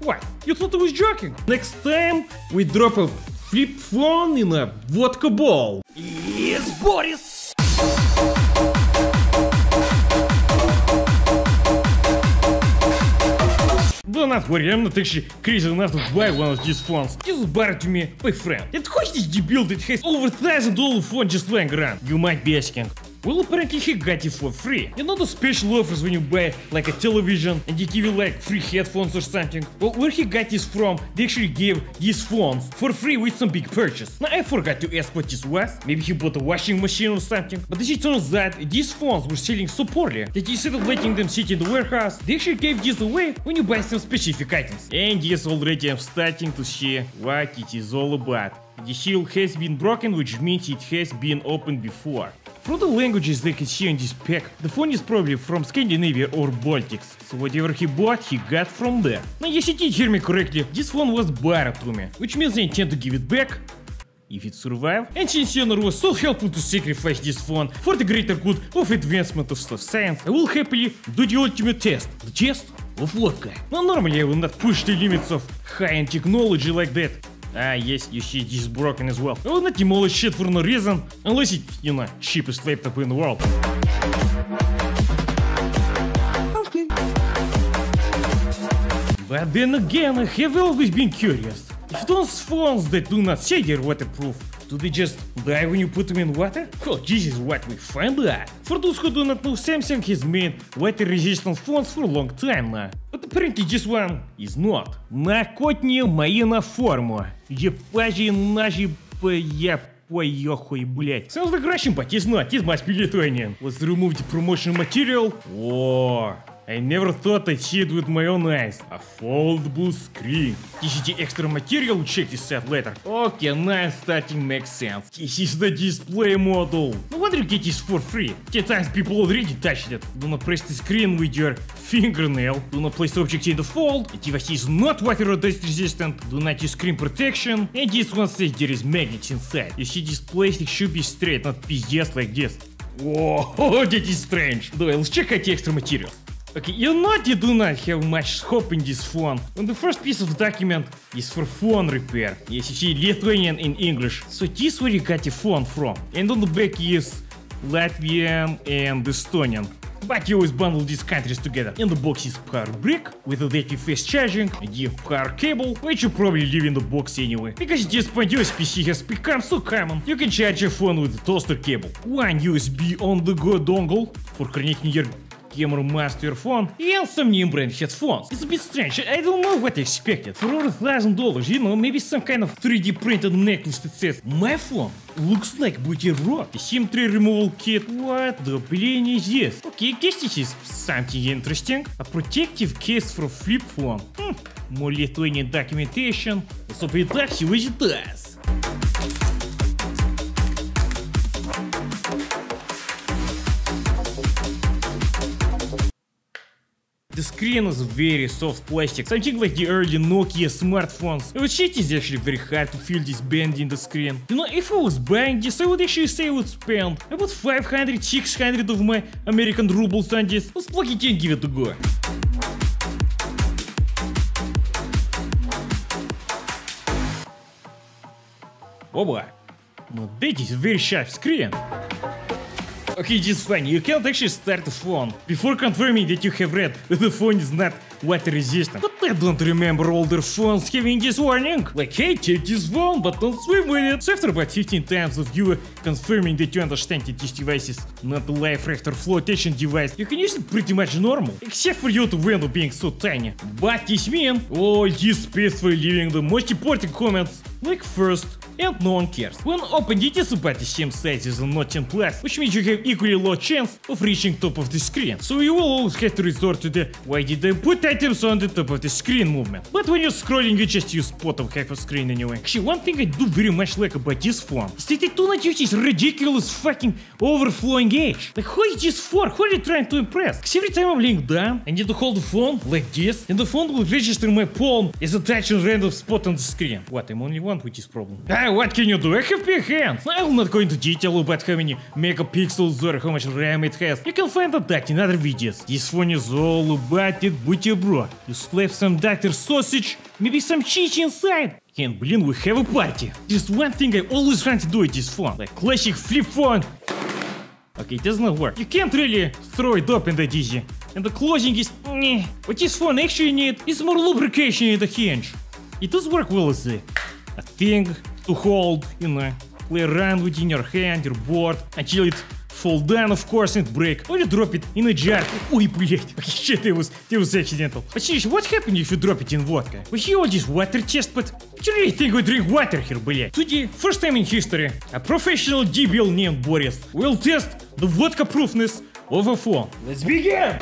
What? You thought I was joking? Next time we drop a flip phone in a vodka bowl. Yes, Boris! Do not worry, I'm not actually crazy enough to buy one of these phones. This was borrowed to me by friend. And who is this debil that has over $1,000 phone just lying around? You might be asking. Well, apparently he got it for free. You know the special offers when you buy like a television and they give you like free headphones or something? Well, where he got this from, they actually gave these phones for free with some big purchase. Now I forgot to ask what this was. Maybe he bought a washing machine or something. But as it turns out, these phones were selling so poorly that instead of letting them sit in the warehouse, they actually gave this away when you buy some specific items. And yes, already I'm starting to see what it is all about. The seal has been broken, which means it has been opened before. From the languages they can see on this pack, the phone is probably from Scandinavia or Baltics, so whatever he bought, he got from there. Now yes, you did hear me correctly, this phone was borrowed to me, which means I intend to give it back, if it survives. And since Honor was so helpful to sacrifice this phone for the greater good of advancement of science, I will happily do the ultimate test. The test of vodka. Now normally I will not push the limits of high-end technology like that. Ah yes, you see, this is broken as well. I will not demolish shit for no reason, unless it's, you know, cheapest laptop in the world. Okay. But then again, I have always been curious. If those phones that do not say they're waterproof, do they just die when you put them in water? Well, this is what we find out. For those who do not know, Samsung has made water-resistant phones for a long time now. But apparently this one is not. На котні мої на форму. Єпажі наші поехуй, блять. Sounds like Russian, but it's not. It must be Lithuanian. Let's remove the promotional material. Whoa. I never thought I'd see it with my own eyes. A foldable screen. This is the extra material, we'll check this out later. Okay, now it's starting to make sense. This is the display model. No wonder you get this for free. 10 times people already touched it. Do not press the screen with your fingernail. Do not place objects in the fold. The device is not water or dust resistant. Do not use screen protection. And this one says there is magnets inside. You see, this plastic should be straight, not pizdes like this. Whoa, that is strange. Though, let's check out the extra material. Okay, you know you do not have much hope in this phone. And the first piece of document is for phone repair. Yes, you see Lithuanian in English. So this is where you got your phone from. And on the back is Latvian and Estonian. But you always bundle these countries together. In the box is power brick with adaptive fast charging, the power cable, which you probably leave in the box anyway. Because at this point USB-C has become so common, you can charge your phone with a toaster cable. One USB on-the-go dongle for connecting your camera master phone, and some name brand headphones. It's a bit strange, I don't know what I expected. For over $1,000, you know, maybe some kind of 3D printed necklace that says my phone looks like buterbrot. The SIM3 removal kit. What the blin is this? Okay, I guess this is something interesting. A protective case for flip phone. More Lithuanian documentation. Let's open it up, see what it does. The screen is very soft plastic, something like the early Nokia smartphones. Which it is actually very hard to feel this bend in the screen. You know, if I was buying this, I would actually say I would spend about 500, 600 of my American rubles on this. Let's plug it in and give it a go. Oh boy. Now that is a very sharp screen. Okay, this is funny, you can't actually start the phone before confirming that you have read that the phone is not water resistant. But I don't remember older phones having this warning. Like, hey, take this phone, but don't swim with it. So after about 15 times of you confirming that you understand that this device is not a life reactor flotation device, you can use it pretty much normal, except for your window being so tiny. But this means all this space for leaving the most important comments, like first, and no one cares. When opened, it is about the same size as a Note 10 Plus, which means you have equally low chance of reaching top of the screen. So you will always have to resort to the why did I put items on the top of the screen movement. But when you're scrolling, you just use spot of half a screen anyway. Actually, one thing I do very much like about this phone is that I do not use this ridiculous fucking overflowing edge. Like, who is this for? Who are you trying to impress? Because every time I'm laying down, I need to hold the phone like this, and the phone will register my palm as a touch on random spot on the screen. What, I'm only one with this problem? Ah, what can you do? I have big hands. I'm not going to detail about how many megapixels or how much RAM it has. You can find that in other videos. This phone is all about it buterbrot. You slap some Dr. Sausage, maybe some cheese inside. And блин, we have a party. Just one thing I always want to do with this phone. Like classic flip phone. Okay, it does not work. You can't really throw it up in the dizzy. And the closing is meh. What this phone actually needs is more lubrication in the hinge. It does work well as a thing to hold, you know, play around with in your hand, your board, until it fall down, of course, and break. Or you drop it in a jar. Ой, блять, shit, it was accidental. But seriously, what happens if you drop it in vodka? We hear all this water test, but do you really think we drink water here, блять? Today, first time in history, a professional DBL named Boris will test the vodka proofness of a phone. Let's begin!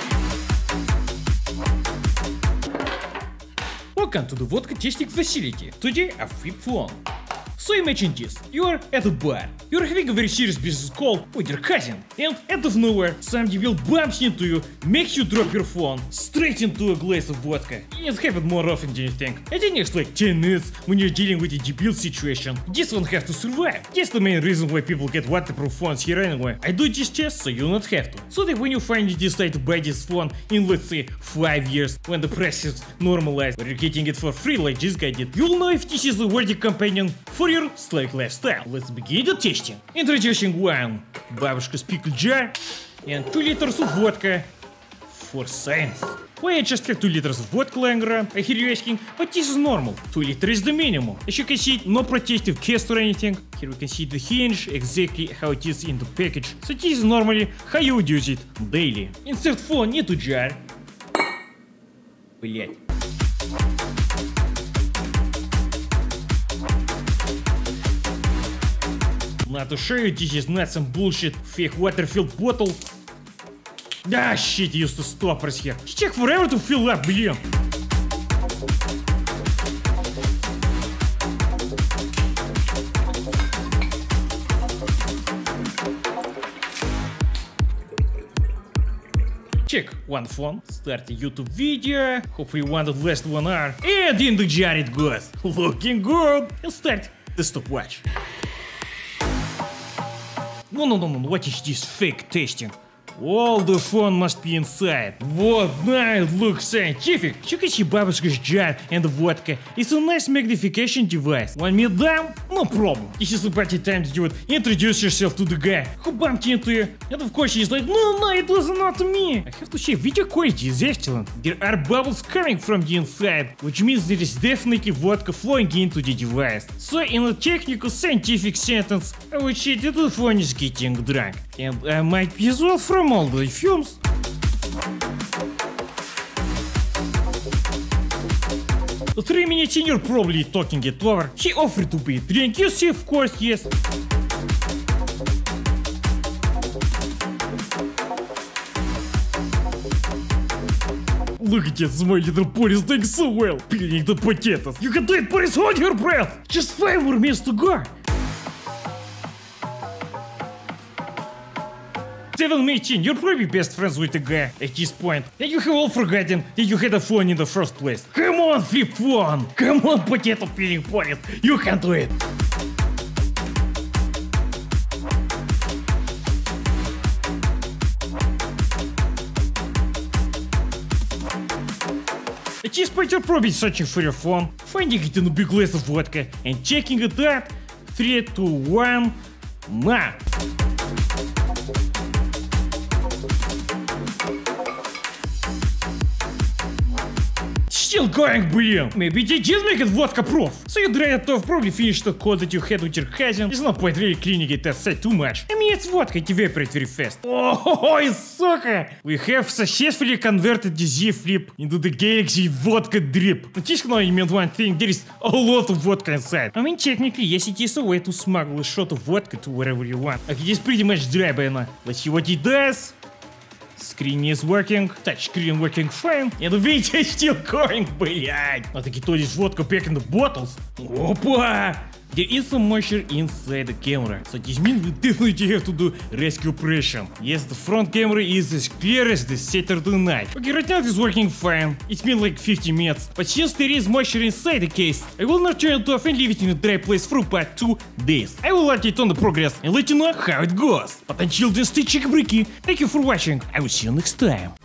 Welcome to the vodka testing facility. Today a flip phone. So imagine this, you're at a bar, you're having a very serious business call with your cousin, and out of nowhere some debil bumps into you, makes you drop your phone straight into a glass of vodka. It happens more often than you think. I think it's like 10 minutes when you're dealing with a debil situation. This one have to survive. That's the main reason why people get waterproof phones here anyway. I do this test so you'll not have to. So that when you finally decide to buy this phone in, let's say, 5 years, when the price is normalized, or you're getting it for free like this guy did, you'll know if this is a worthy companion for your slack lifestyle. Let's begin the testing. Introducing one Babushka's pickle jar and 2 liters of vodka for science. Why I just have 2 liters of vodka lying around, I hear you asking, but this is normal. 2 liters is the minimum. As you can see, no protective case or anything. Here we can see the hinge, exactly how it is in the package. So this is normally how you would use it daily. Insert phone into jar. Блять. Not to show you, this is not some bullshit fake water-filled bottle. Ah, shit, used to stop right here. It takes forever to fill up, блин. Check one phone, start a YouTube video, hopefully one of the last 1 hour, and in the jar it goes. Looking good. And start the stopwatch. No, what is this fake testing? All the phone must be inside. Вот, now it looks scientific. You can see Babushka's jar and the vodka. It's a nice magnification device. Want me down? No problem. This is about the time that you would introduce yourself to the guy who bumped into you. And of course he's like, no, it was not me. I have to say, video quality is excellent. There are bubbles coming from the inside, which means there is definitely vodka flowing into the device. So in a technical scientific sentence, I would say that the phone is getting drunk. And I might be as well from all the fumes. The 3 minutes in, you're probably talking it over. He offered to be a drink. You see, of course, yes. Look at this, my little Boris doing so well. Peeling the potatoes. You can do it, Boris, hold your breath. Just 5 more minutes to go. 7 minutes in, you're probably best friends with the guy at this point. And you have all forgotten that you had a phone in the first place. Come on, flip phone! Come on, potato peeling Boris! You can do it! At this point, you're probably searching for your phone, finding it in a big glass of vodka, and checking it out. 3, 2, 1, now! Still going, блин! Maybe they did make it vodka proof. So you dry it off, probably finished the code that you had with your cousin. There's no point really cleaning it outside too much. I mean, it's vodka, it evaporates very fast. Oh, sucker! We have successfully converted the Z Flip into the Galaxy Vodka Drip. But this can only mean one thing, there is a lot of vodka inside. I mean, technically, yes, it is a way to smuggle a shot of vodka to wherever you want. Like, it is pretty much dry by now. Let's see what it does. Screen is working, touch screen working fine, and the video is still going, блядь. Надо get all this vodka back in the bottles. Опа! There is some moisture inside the camera, so this means we definitely have to do rescue operation. Yes, the front camera is as clear as the Saturday night. Okay, right now it is working fine. It's been like 50 minutes, but since there is moisture inside the case, I will not turn it off and leave it in a dry place for about 2 days. I will update on the progress and let you know how it goes. But until then, stay check-breaky. Thank you for watching. I will see you next time.